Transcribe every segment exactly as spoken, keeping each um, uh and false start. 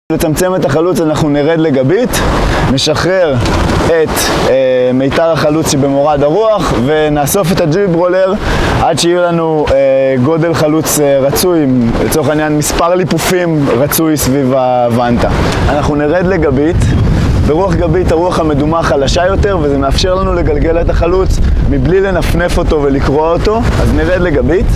לצמצם את החלוץ אנחנו נרד לגבית, נשחרר את אה, מיתר החלוץ שבמורד הרוח ונאסוף את הג'יב רולר עד שיהיה לנו אה, גודל חלוץ אה, רצוי, לצורך העניין מספר ליפופים רצוי סביב הוונטה. אנחנו נרד לגבית, ברוח גבית הרוח המדומה חלשה יותר וזה מאפשר לנו לגלגל את החלוץ מבלי לנפנף אותו ולקרוע אותו, אז נרד לגבית.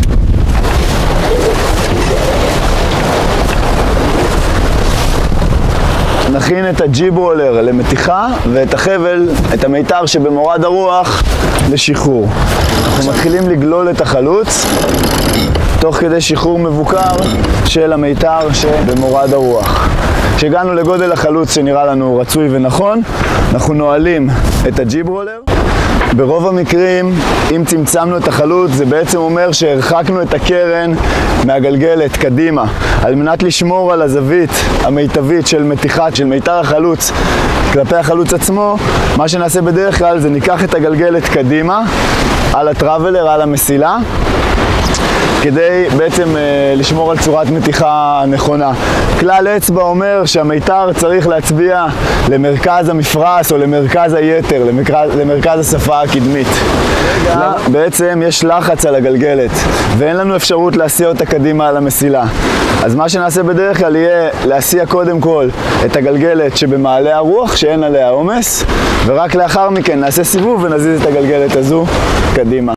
נכין את הג'יב רולר למתיחה ואת החבל, את המיתר שבמורד הרוח, לשחרור. אנחנו מתחילים לגלול את החלוץ תוך כדי שחרור מבוקר של המיתר שבמורד הרוח. כשהגענו לגודל החלוץ שנראה לנו רצוי ונכון, אנחנו נועלים את הג'יב רולר. ברוב המקרים, אם צמצמנו את החלוץ, זה בעצם אומר שהרחקנו את הקרן מהגלגלת קדימה, על מנת לשמור על הזווית המיטבית של מתיחת, של מיתר החלוץ כלפי החלוץ עצמו. מה שנעשה בדרך כלל זה ניקח את הגלגלת קדימה, על הטראבלר, על המסילה, כדי בעצם אה, לשמור על צורת מתיחה נכונה. כלל אצבע אומר שהמיתר צריך להצביע למרכז המפרש או למרכז היתר, למרכז, למרכז השפה הקדמית. רגע. בעצם יש לחץ על הגלגלת ואין לנו אפשרות להסיע אותה קדימה על המסילה. אז מה שנעשה בדרך כלל יהיה להסיע קודם כל את הגלגלת שבמעלה הרוח שאין עליה עומס, ורק לאחר מכן נעשה סיבוב ונזיז את הגלגלת הזו קדימה.